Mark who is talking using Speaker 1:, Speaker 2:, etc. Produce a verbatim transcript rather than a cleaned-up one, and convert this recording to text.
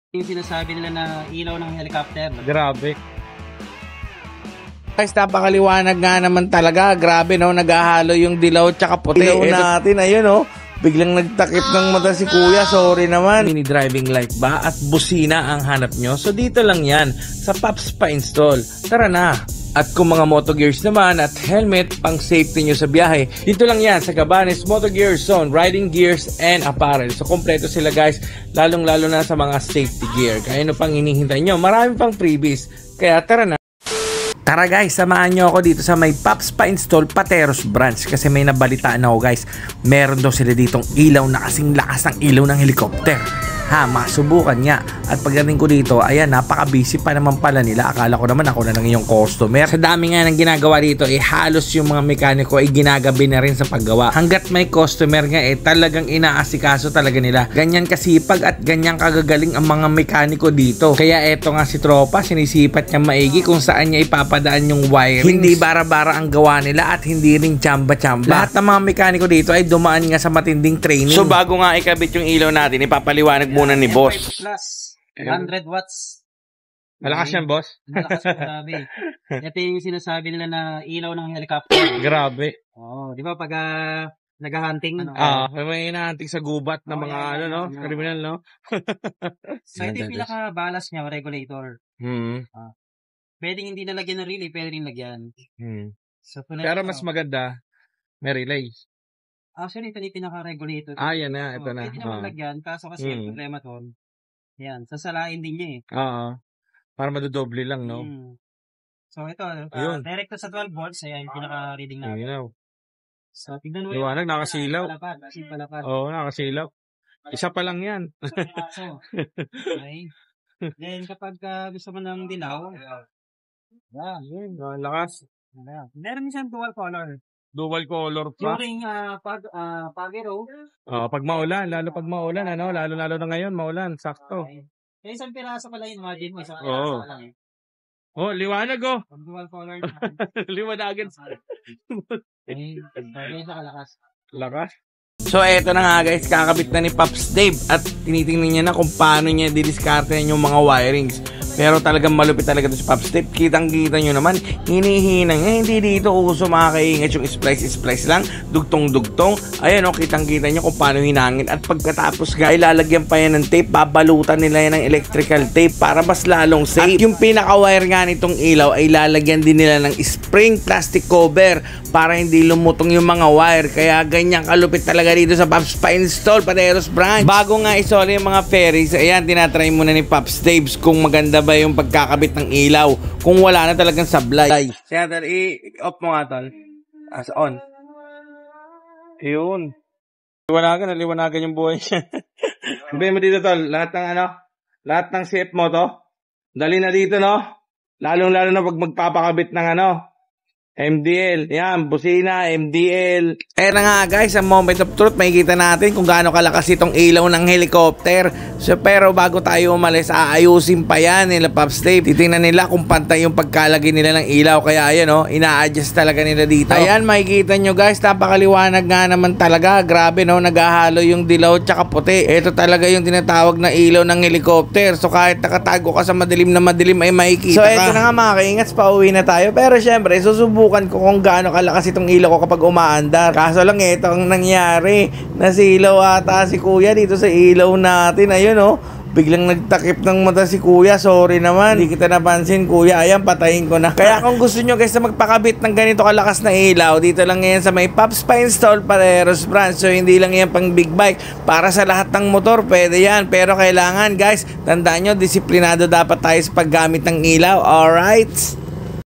Speaker 1: Yung sinasabi nila na ilaw ng helicopter.
Speaker 2: Grabe. Guys, napakaliwanag nga naman talaga. Grabe, no? Naghahalo yung dilaw at puti. Ilaw natin, ayun, no? Biglang nagtakip ng mata si kuya. Sorry naman. Mini driving light ba? At busina ang hanap nyo? So dito lang yan. Sa Pops pa-install. Tara na. At kung mga moto gears naman at helmet pang safety nyo sa biyahe, dito lang yan sa Cabanes Moto Gears Zone, riding gears and apparel. So kompleto sila guys, lalong lalo na sa mga safety gear. Kaya ano pang hinihintay nyo? Marami pang freebies. Kaya tara na. Tara guys, samahan nyo ako dito sa may Pops pa-install Pateros branch. Kasi may nabalitaan ako guys, meron daw sila ditong ilaw na kasing lakas ng ilaw ng helicopter. Ha, masubukan nga. At pagdating ko dito, ayan, napaka-busy pa naman pala nila. Akala ko naman ako na lang yung customer. Sa dami nga ng ginagawa dito, eh halos yung mga mekaniko ay ginagabi na rin sa paggawa. Hanggat may customer nga, eh talagang inaasikaso talaga nila. Ganyan kasipag at ganyan kagagaling ang mga mekaniko dito. Kaya eto nga si Tropa, sinisipat niya maigi kung saan niya ipapadaan yung wiring. Hindi bara-bara ang gawa nila at hindi rin chamba-chamba. Lahat ng mga mekaniko dito ay dumaan nga sa matinding training. So bago nga ikabit yung ilaw natin, ipapaliwanag muna ni boss.
Speaker 1: Plus, one hundred watts.
Speaker 2: Malakas yan, boss?
Speaker 1: Malakas yung grabe. Ito yung sinasabi nila na ilaw ng helicopter.
Speaker 2: Grabe.
Speaker 1: Oo, oh, di ba pag uh, nag-hunting? Ano,
Speaker 2: ah, uh, may hinahunting sa gubat ng oh, mga yan, ano, no? Yan, criminal, no?
Speaker 1: So, ito yung pinaka-balance niya, regulator.
Speaker 2: Hmm.
Speaker 1: Uh, pwedeng hindi nalagyan ng relay, pwede rin lagyan.
Speaker 2: Hmm.
Speaker 1: So,
Speaker 2: pero mas maganda, may relay.
Speaker 1: Actually, ito yung pinaka-regulator.
Speaker 2: Ah, yan na. Ito
Speaker 1: so,
Speaker 2: na.
Speaker 1: Pwede naman lagyan. Kaso kasi hmm. yung problema doon. Yan. Sasalain din niya eh.
Speaker 2: Oo. Para madodoble lang, no?
Speaker 1: Hmm. So, ito. Uh, direct to sa twelve volts. Ayan, yung pinaka-reading natin. Ayun. So, tignan mo.
Speaker 2: Liwanag, nakasilaw.
Speaker 1: Palapad. Palapad.
Speaker 2: Oo, nakasilaw. Isa pa lang yan.
Speaker 1: So, okay. Then, kapag uh, gusto mo ng dilaw, yan.
Speaker 2: Yun. Lakas.
Speaker 1: Meron siyang dual color.
Speaker 2: Dual color pa.
Speaker 1: During uh, pag uh, pagero.
Speaker 2: Oh, pag maulan, lalo pag maulan, ano, lalo lalo na ngayon, maulan, sakto.
Speaker 1: Okay. Eh, isang piraso pala yun, imagine mo, isang
Speaker 2: piraso
Speaker 1: oh. lang eh.
Speaker 2: Oh, liwanag oh.
Speaker 1: Pag dual color.
Speaker 2: Liwanagan.
Speaker 1: Eh, bagay na kalakas.
Speaker 2: Lakas. So eto na nga guys, kakabit na ni Pops Dave at tinitingnan niya na kung paano niya didiskarte yung mga wirings. Pero talagang malupit talaga ito si Pops Dave. Kitang-kita nyo naman, hinihinang. Eh, hindi dito uso makakaingat yung splice-splice lang. Dugtong-dugtong. Ayan o, kitang-kita nyo kung paano hinangin. At pagkatapos guys, ilalagyan pa yan ng tape. Babalutan nila yan ng electrical tape para mas lalong safe. At yung pinaka-wire nga nitong ilaw ay lalagyan din nila ng spring plastic cover para hindi lumutong yung mga wire. Kaya ganyan kalupit talaga dito sa Pops pa-install Pateros branch. Bago nga isoli yung mga ferries, ayan, tinatry muna ni Pops Dave kung maganda ba yung pagkakabit ng ilaw kung wala na talagang sablay. Siya, tol, i-off mo nga, tol. As on. Yun. Liwanagan, liwanagan yung buhay niya. Sabihin mo dito, tol, lahat ng ano, lahat ng set mo to, dali na dito, no? Lalong-lalo na pag magpapakabit ng ano, M D L. Yan, busina, M D L. Eh na nga guys, ang moment of truth, makikita natin kung gaano kalakas itong ilaw ng helicopter. So, pero bago tayo umalis, aayusin pa yan nila Pops Dave. Titingnan nila kung pantay yung pagkalagay nila ng ilaw. Kaya ayan o, oh, ina-adjust talaga nila dito. Ayan, makikita nyo guys, napakaliwanag nga naman talaga. Grabe no, naghahalo yung dilaw at puti. Ito talaga yung tinatawag na ilaw ng helicopter. So kahit nakatago ka sa madilim na madilim ay makikita ka. So ito na nga mga kaingats, pauwi na tayo. Pero syempre, susubukan ko kung gaano kalakas itong ilaw ko kapag umaandar. Kaso lang ito ang nangyari. Nasilaw ata si kuya dito sa ilaw natin. Ayun oh, biglang nagtakip ng mata si kuya. Sorry naman, hindi kita napansin kuya. Ayan, patayin ko na. Kaya kung gusto nyo guys na magpakabit ng ganito kalakas na ilaw, dito lang yan sa may Pops pa-install Pateros branch. So hindi lang yan pang big bike, para sa lahat ng motor pwede yan. Pero kailangan guys, tandaan nyo, disiplinado dapat tayo sa paggamit ng ilaw. Alright?